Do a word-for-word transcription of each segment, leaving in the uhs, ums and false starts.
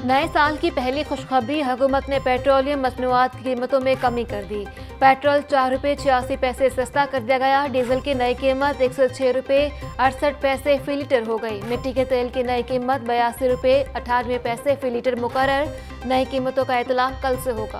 नए साल की पहली खुशखबरी, हुकूमत ने पेट्रोलियम मसनूआत की कीमतों में कमी कर दी। पेट्रोल चार रुपये छियासी पैसे सस्ता कर दिया गया। डीजल की नई कीमत एक सौ छः रुपये अड़सठ पैसे फी लीटर हो गई। मिट्टी के तेल की नई कीमत बयासी रुपये अठानवे पैसे फी लीटर मुकर्रर। नई कीमतों का इतलाक कल से होगा।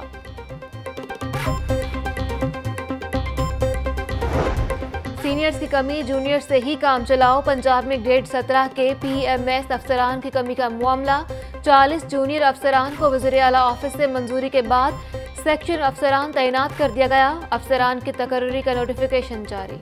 सीनियर्स की कमी, जूनियर से ही काम चलाओ। पंजाब में ग्रेड सत्रह के पी एम एस अफसरान की कमी का मामला। चालीस जूनियर अफसरान को वज़ीर आला ऑफिस से मंजूरी के बाद सेक्शन अफसरान तैनात कर दिया गया। अफसरान की तकर्री का नोटिफिकेशन जारी।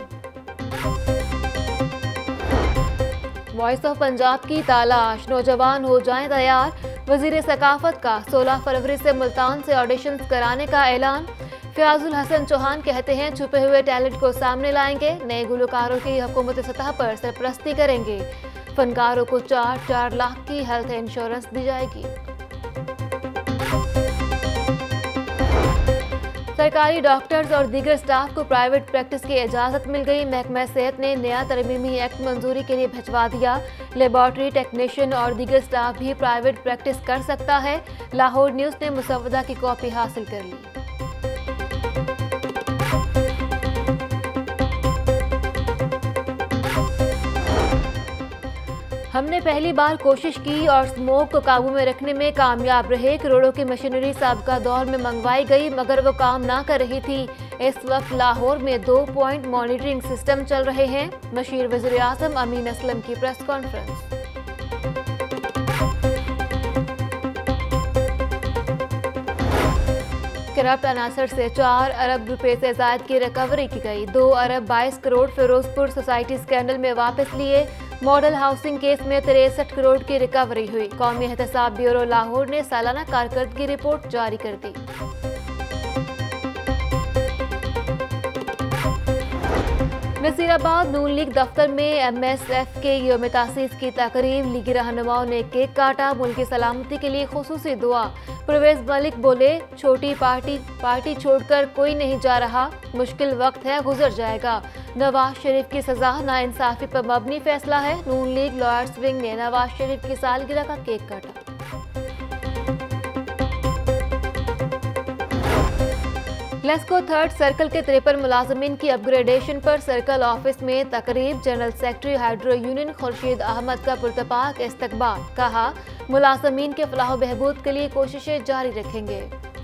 वॉइस ऑफ पंजाब की तलाश, नौजवान हो जाएं तैयार। वज़ीर सकाफत का सोलह फरवरी से मुल्तान से ऑडिशंस कराने का ऐलान। फ़याज़ुल हसन चौहान कहते हैं छुपे हुए टैलेंट को सामने लाएंगे। नए गुलकारों की हुकूमती सतह पर सरपरस्ती करेंगे। फनकारों को चार चार लाख की हेल्थ इंश्योरेंस दी जाएगी। सरकारी डॉक्टर्स और दीगर स्टाफ को प्राइवेट प्रैक्टिस की इजाज़त मिल गई। महकमा सेहत ने नया तरमीमी एक्ट मंजूरी के लिए भिजवा दिया। लेबॉर्ट्री टेक्नीशियन और दीगर स्टाफ भी प्राइवेट प्रैक्टिस कर सकता है। लाहौर न्यूज़ ने मुसवदा की कॉपी हासिल कर ली। हमने पहली बार कोशिश की और स्मोक को काबू में रखने में कामयाब रहे। करोड़ों की मशीनरी साबिका दौर में मंगवाई गई मगर वो काम ना कर रही थी। इस वक्त लाहौर में दो पॉइंट मॉनिटरिंग सिस्टम चल रहे हैं। मशीर वज़ीर आज़म अमीन असलम की प्रेस कॉन्फ्रेंस। करप्ट अनासर से चार अरब रुपए से ज़ायद की रिकवरी की गई। दो अरब बाईस करोड़ फिरोजपुर सोसाइटी स्कैंडल में वापस लिए। मॉडल हाउसिंग केस में तिरसठ करोड़ की रिकवरी हुई। कौमी एहतसाब ब्यूरो लाहौर ने सालाना कारकर्दगी रिपोर्ट जारी कर दी। नसीराबाद नून लीग दफ्तर में एम एस एफ के यौम तासीस की तकरीब। लीगी रहनुमाओं ने केक काटा। मुल्क की सलामती के लिए खुसूसी दुआ। परवेज मलिक बोले छोटी पार्टी पार्टी छोड़कर कोई नहीं जा रहा। मुश्किल वक्त है, गुजर जाएगा। नवाज शरीफ की सजा नाइंसाफी पर मबनी फैसला है। नून लीग लॉयर्स विंग ने नवाज शरीफ की सालगिरह का केक काटा। ग्लासगो थर्ड सर्कल के तिरपन मुलाजमीन की अपग्रेडेशन पर सर्कल ऑफिस में तकरीब। General secretary hydro union Khurshid Ahmed का पुरतपाक इस्तकबाल। कहा मुलाजमीन के फलाह बहबूद के लिए कोशिशें जारी रखेंगे।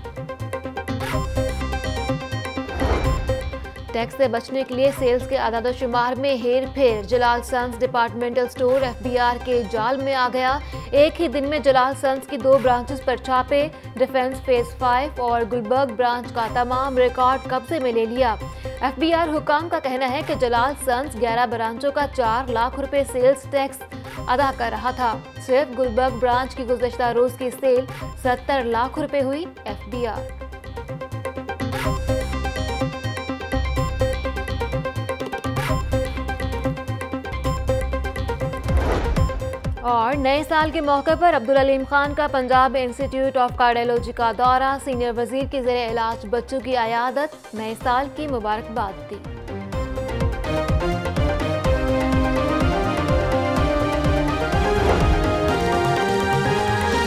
टैक्स से बचने के लिए सेल्स के आदाद शुमार में हेर फेर। Jalal sons departmental store F B R के जाल में आ गया। एक ही दिन में जलाल सन्स की दो ब्रांचेस पर छापे। डिफेंस फेज फाइव और गुलबर्ग ब्रांच का तमाम रिकॉर्ड कब्जे में ले लिया। एफ बी आर हुकाम का कहना है कि जलाल सन्स ग्यारह ब्रांचों का चार लाख रुपए सेल्स टैक्स अदा कर रहा था। सिर्फ गुलबर्ग ब्रांच की गुज़श्ता रोज की सेल सत्तर लाख रुपए हुई। एफ बी आर और नए साल के मौके पर अब्दुल अलीम खान का पंजाब इंस्टीट्यूट ऑफ कार्डियोलॉजी का दौरा। सीनियर वजीर की ज़ेरे इलाज बच्चों की अयादत। नए साल की मुबारकबाद दी।